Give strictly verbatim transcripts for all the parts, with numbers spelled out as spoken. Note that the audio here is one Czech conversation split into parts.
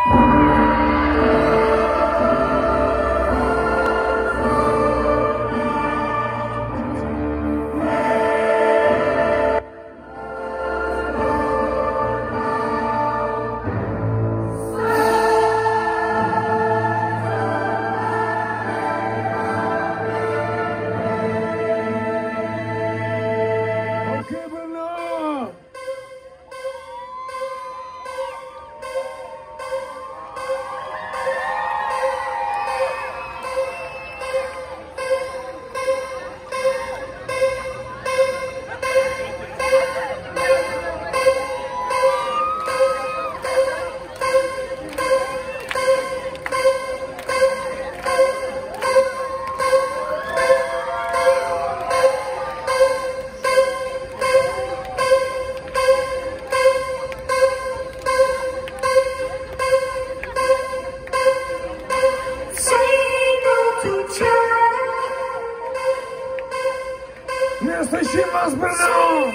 Nie słyszymy was, Brno!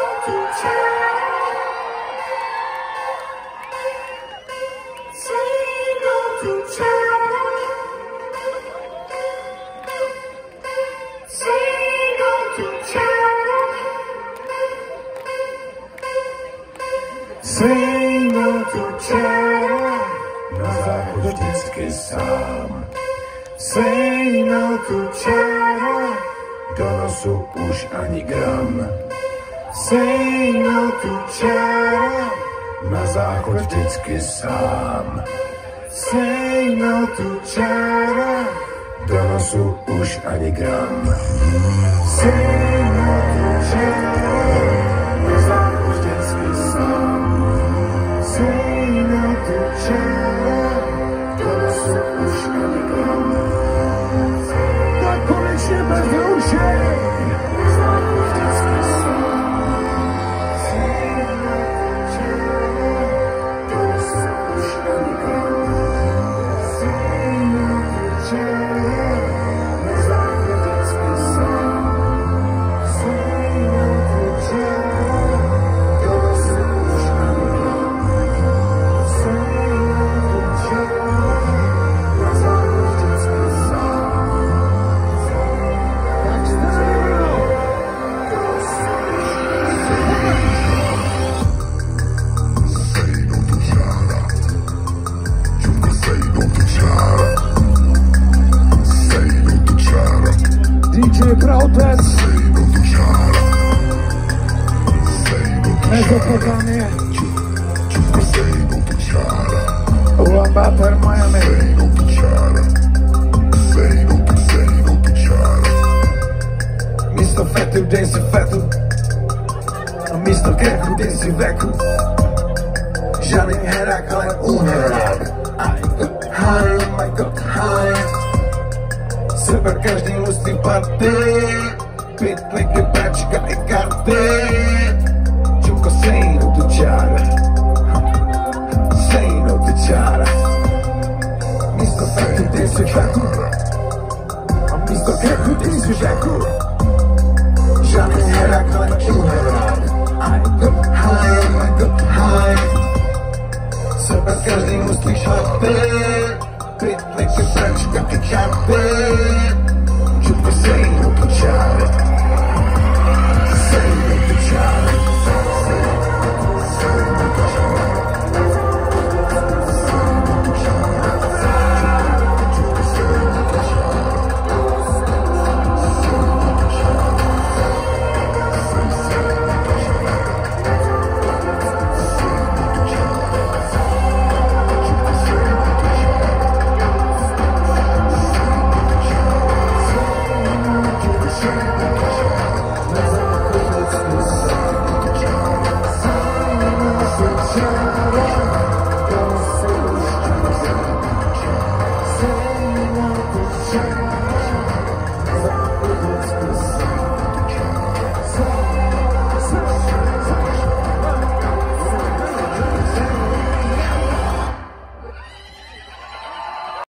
Say no to ciara, na zachód vždycky sám. Say no to ciara, do nosu už ani gram. Say no to ciara, na záchod vždycky sám. Say no to ciara, do nosu už ani gram. Say no to ciara, na záchod vždycky sám. Say no to ciara, do nosu už ani gram. Tak konečně bez rušení! D J Krauter, Mezopotamie, Ulaanbaatar, Miami, mister Fetu, Daisy Fetu, mister Keku, Daisy Veku, žádný herák, ale uherák. I got high, I got high. Seber každý musí party, pitliky, pračka i karty. Čumko, say no to čára, say no to čára. Místo Fetu, ty si Fetu, a místo Keku, ty si Veku. Žádný herák, ale uherák. I got high, I got high. Seber každý musí party, pitliky, pračka i karty.